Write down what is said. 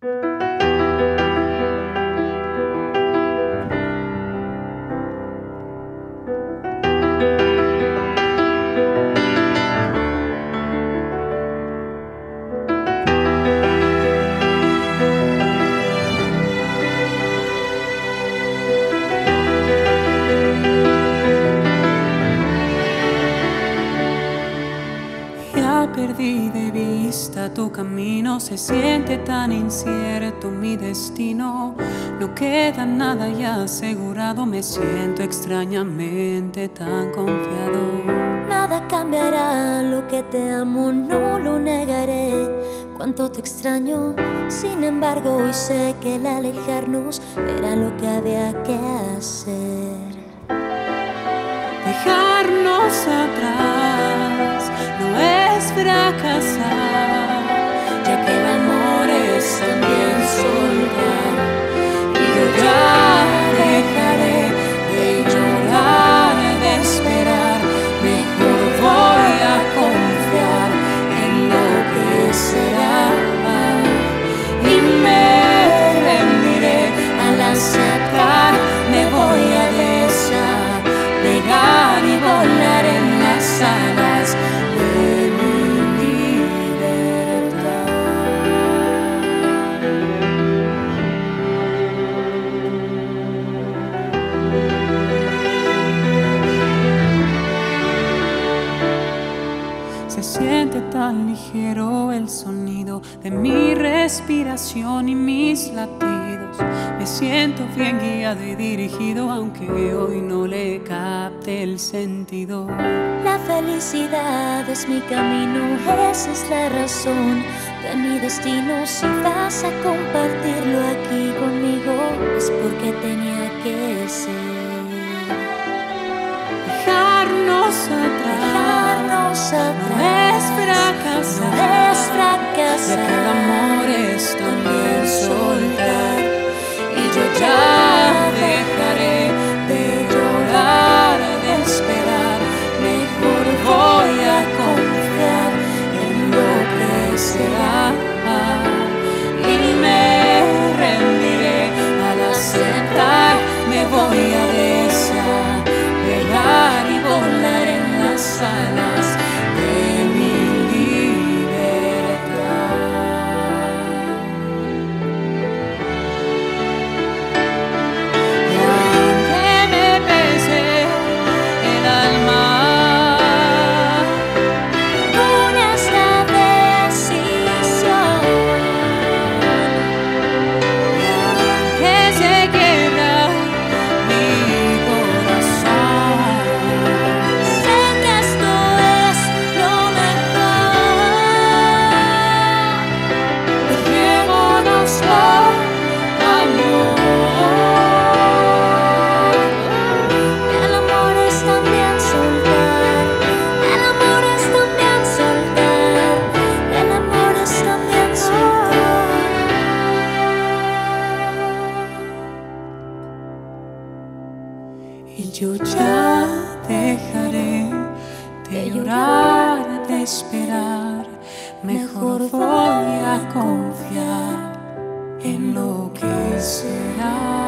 Perdí de vista tu camino, se siente tan incierto mi destino. No queda nada ya asegurado, me siento extrañamente tan confiado. Nada cambiará, lo que te amo no lo negaré. Cuánto te extraño, sin embargo hoy sé que el alejarnos era lo que había que hacer. Dejarnos atrás no es fracasar, ya que el amor es también soltar. Y yo ya dejaré de llorar, de esperar. Mejor voy a confiar en lo que será y me rendiré al aceptar. Me voy a despegar y volar en las alas de mi libertad. Se siente tan ligero el sonido de mi respiración y mis latidos. Me siento bien guiado y dirigido, aunque hoy no le capte el sentido. La felicidad es mi camino, esa es la razón de mi destino. Si vas a compartirlo aquí conmigo, es porque tenía que ser. Dejarnos atrás no es fracasar, no es fracasar, ya que el amor es también soltar. Y yo ya dejaré de llorar, de esperar. Mejor voy a confiar en lo que será y me rendiré al aceptar. Me voy a despegar y volar en las alas de mi libertad. Y aunque me pese el alma con esta decisión, y aunque se quiebra mi corazón, sé que esto es lo mejor. dejémonos por amor. El amor es también soltar, el amor es también soltar, el amor es también soltar. Y yo ya dejaré de llorar, de esperar. Mejor voy a confiar en lo que será.